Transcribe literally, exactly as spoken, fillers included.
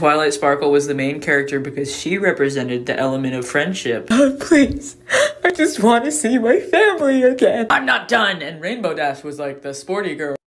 Twilight Sparkle was the main character because she represented the element of friendship. Oh, please. I just want to see my family again. I'm not done! And Rainbow Dash was like the sporty girl.